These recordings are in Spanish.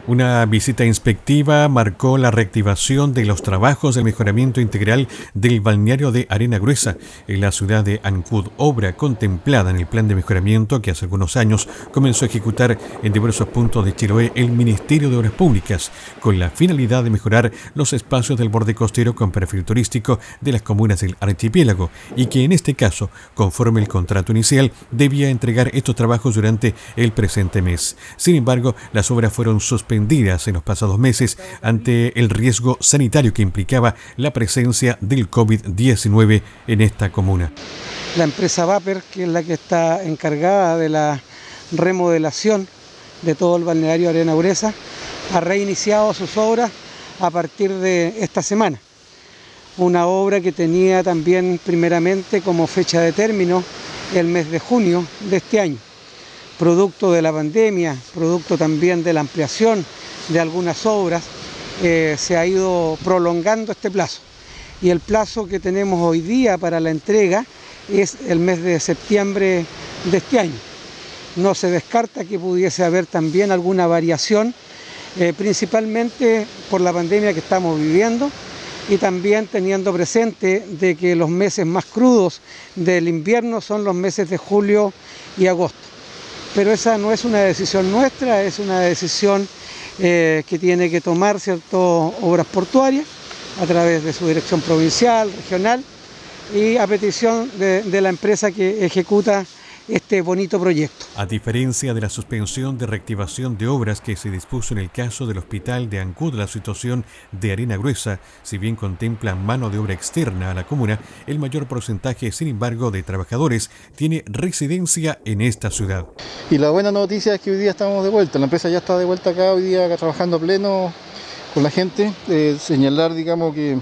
Una visita inspectiva marcó la reactivación de los trabajos de mejoramiento integral del balneario de Arena Gruesa en la ciudad de Ancud, obra contemplada en el plan de mejoramiento que hace algunos años comenzó a ejecutar en diversos puntos de Chiloé el Ministerio de Obras Públicas, con la finalidad de mejorar los espacios del borde costero con perfil turístico de las comunas del archipiélago, y que en este caso, conforme el contrato inicial, debía entregar estos trabajos durante el presente mes. Sin embargo, las obras fueron suspendidas en los pasados meses ante el riesgo sanitario que implicaba la presencia del COVID-19 en esta comuna. La empresa Vapor, que es la que está encargada de la remodelación de todo el balneario Arena Gruesa, ha reiniciado sus obras a partir de esta semana. Una obra que tenía también primeramente como fecha de término el mes de junio de este año. Producto de la pandemia, producto también de la ampliación de algunas obras, se ha ido prolongando este plazo. Y el plazo que tenemos hoy día para la entrega es el mes de septiembre de este año. No se descarta que pudiese haber también alguna variación, principalmente por la pandemia que estamos viviendo y también teniendo presente de que los meses más crudos del invierno son los meses de julio y agosto. Pero esa no es una decisión nuestra, es una decisión que tiene que tomar Obras Portuarias a través de su dirección provincial, regional y a petición de la empresa que ejecuta este bonito proyecto. A diferencia de la suspensión de reactivación de obras que se dispuso en el caso del hospital de Ancud, la situación de Arena Gruesa, si bien contempla mano de obra externa a la comuna, el mayor porcentaje, sin embargo, de trabajadores tiene residencia en esta ciudad. Y la buena noticia es que hoy día estamos de vuelta, la empresa ya está de vuelta acá, hoy día acá trabajando a pleno con la gente. Señalar, digamos, que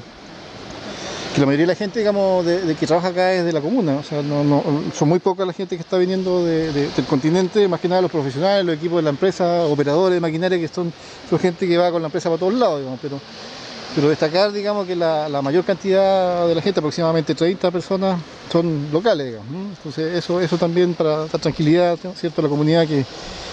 la mayoría de la gente, digamos, de que trabaja acá es de la comuna, o sea, son muy pocas la gente que está viniendo del continente, más que nada los profesionales, los equipos de la empresa, operadores de maquinaria, que son gente que va con la empresa para todos lados, digamos, pero destacar, digamos, que la mayor cantidad de la gente, aproximadamente 30 personas, son locales, digamos, ¿no? Entonces eso también para dar tranquilidad, ¿cierto?, a la comunidad que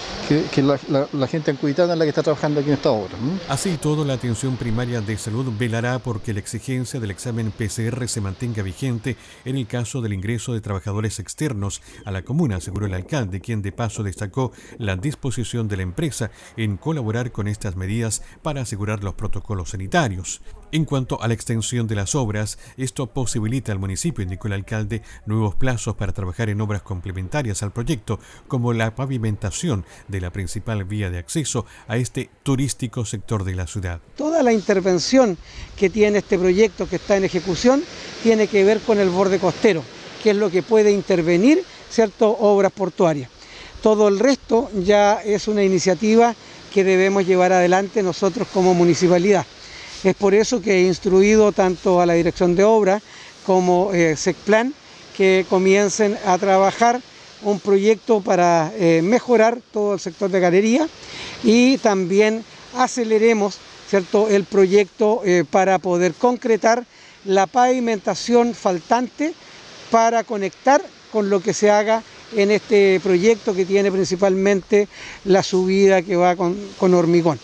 la gente ancuditana es la que está trabajando aquí en esta obra, ¿no? Así todo, la atención primaria de salud velará porque la exigencia del examen PCR se mantenga vigente en el caso del ingreso de trabajadores externos a la comuna, aseguró el alcalde, quien de paso destacó la disposición de la empresa en colaborar con estas medidas para asegurar los protocolos sanitarios. En cuanto a la extensión de las obras, esto posibilita al municipio, indicó el alcalde, nuevos plazos para trabajar en obras complementarias al proyecto, como la pavimentación de la principal vía de acceso a este turístico sector de la ciudad. Toda la intervención que tiene este proyecto que está en ejecución tiene que ver con el borde costero, que es lo que puede intervenir, ¿cierto?, Obras Portuarias. Todo el resto ya es una iniciativa que debemos llevar adelante nosotros como municipalidad. Es por eso que he instruido tanto a la Dirección de Obras como SECPLAN que comiencen a trabajar un proyecto para mejorar todo el sector de galería y también aceleremos, ¿cierto?, el proyecto para poder concretar la pavimentación faltante para conectar con lo que se haga en este proyecto que tiene principalmente la subida que va con hormigón.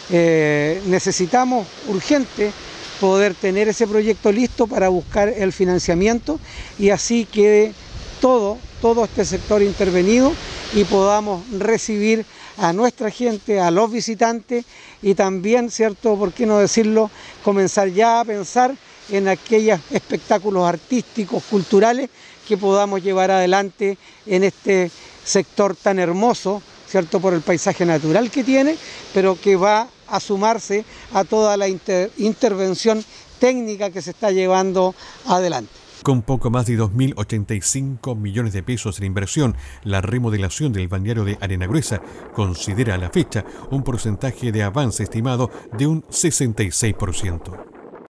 Necesitamos urgente poder tener ese proyecto listo para buscar el financiamiento y así quede todo este sector intervenido y podamos recibir a nuestra gente, a los visitantes y también, ¿cierto?, por qué no decirlo, comenzar ya a pensar en aquellos espectáculos artísticos, culturales que podamos llevar adelante en este sector tan hermoso, ¿cierto?, por el paisaje natural que tiene, pero que va a sumarse a toda la intervención técnica que se está llevando adelante. Con poco más de 2.085 millones de pesos en inversión, la remodelación del balneario de Arena Gruesa considera a la fecha un porcentaje de avance estimado de un 66%.